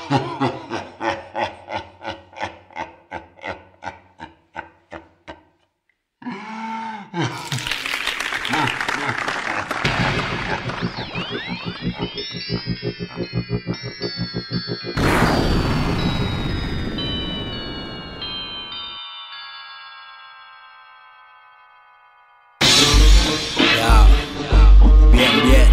Bien.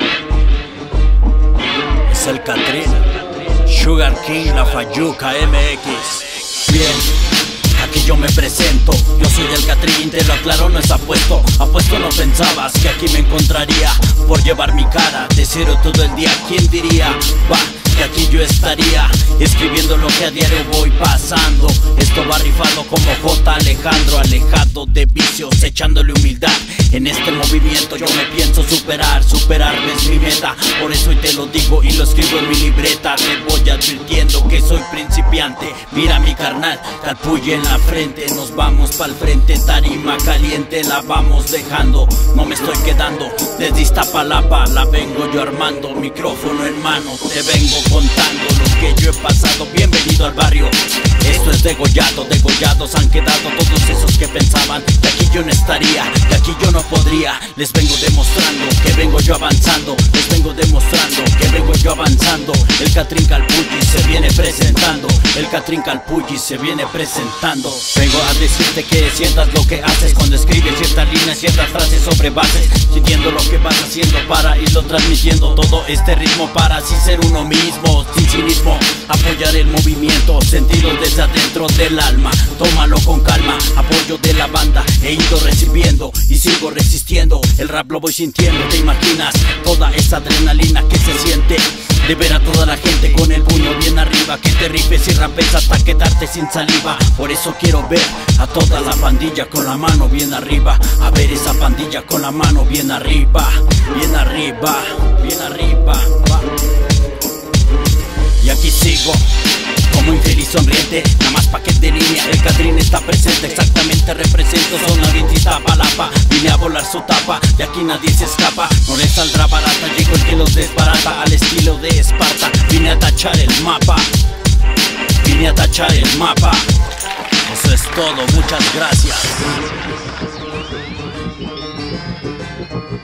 Es el Catrín, Sugar King, La Fayuca MX. Bien, aquí yo me presento. Yo soy el Catrín, te lo aclaro, no es apuesto. Apuesto no pensabas que aquí me encontraría por llevar mi cara de cero todo el día. ¿Quién diría? Va, que aquí yo estaría escribiendo lo que a diario voy pasando. Esto va rifado como J. Alejandro, alejado de vicios, echándole humildad. En este movimiento yo me pienso superar es mi meta. Por eso hoy te lo digo y lo escribo en mi libreta. Te voy advirtiendo que soy principiante. Mira mi carnal, calpulle en la frente. Nos vamos pa'l frente, tarima caliente la vamos dejando. No me estoy quedando, desde Iztapalapa la vengo yo armando. Micrófono en mano, te vengo contando lo que yo he pasado. Bienvenido al barrio, esto es degollados han quedado todos esos que pensaban que aquí yo no estaría, que aquí yo no podría. Les vengo demostrando que vengo yo avanzando, les vengo demostrando que vengo yo avanzando. El Catrín Calpulli se viene presentando, el Catrín Calpulli se viene presentando. Vengo a decirte que sientas lo que haces cuando escribes ciertas líneas, ciertas frases sobre bases, sintiendo lo que vas haciendo para irlo transmitiendo. Todo este ritmo para así ser uno mismo, sin cinismo, apoyar el movimiento, sentirlo desde adentro del alma. Tómalo con calma, apoyo de la banda he ido recibiendo y sigo resistiendo. El rap lo voy sintiendo, te imaginas toda esa adrenalina que se siente de ver a toda la gente con el puño bien arriba, que te rifes y rapes hasta quedarte sin saliva. Por eso quiero ver a toda la pandilla con la mano bien arriba, a ver esa pandilla con la mano bien arriba, bien arriba, bien arriba, va. Y aquí sigo como infeliz sonriente, nada más pa' que te línea. El Catrín está presente, exactamente represento zona oriente Iztapalapa. Vine a volar su tapa, de aquí nadie se escapa. No les saldrá barata, llegó el que los desbarata al estilo de Esparta. Vine a tachar el mapa, vine a tachar el mapa. Eso es todo, muchas gracias.